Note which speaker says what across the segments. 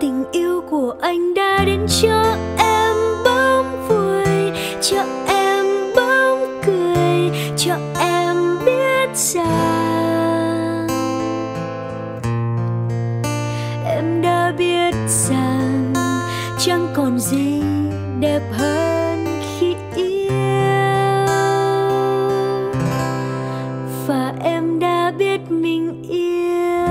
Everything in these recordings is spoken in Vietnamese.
Speaker 1: Tình yêu của anh đã đến cho em bóng vui, cho em bóng cười, cho em biết rằng em đã biết rằng chẳng còn gì đẹp hơn khi yêu, và em đã biết mình yêu.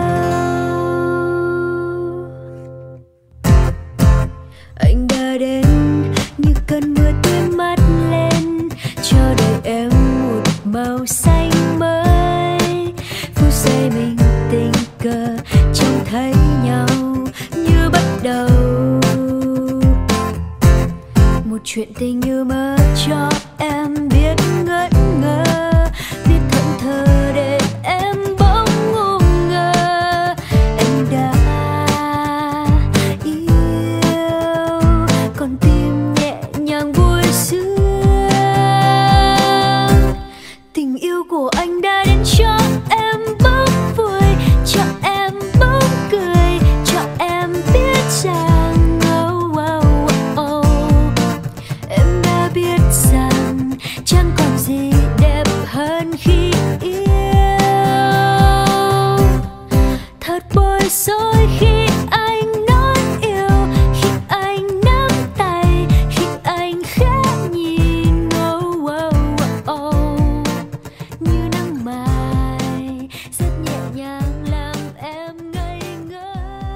Speaker 1: Anh đã đến như cơn mưa tươi mát lên, cho đời em một màu xanh mới. Phút giây mình tình cờ trông thấy nhau như bắt đầu một chuyện tình như mơ, cho em biết ngỡ ngơ, biết thẫn thờ để em bỗng ngu ngơ. Em đã yêu, con tim nhẹ nhàng vui sướng. Tình yêu của anh đã đến cho em bỗng vui, cho em bỗng cười, cho em biết rằng em đã biết rằng chẳng còn gì đẹp hơn khi yêu. Thật bối rối khi anh nói yêu, khi anh nắm tay, khi anh khẽ nhìn. Như nắng mai rất nhẹ nhàng làm em ngây ngơ.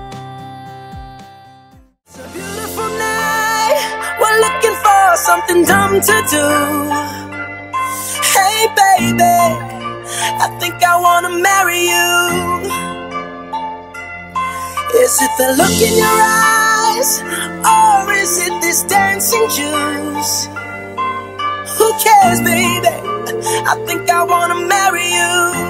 Speaker 2: It's a beautiful night, we're looking for something dumb to do. Hey baby, I think I wanna marry you. Is it the look in your eyes, or is it this dancing juice? Who cares baby, I think I wanna marry you.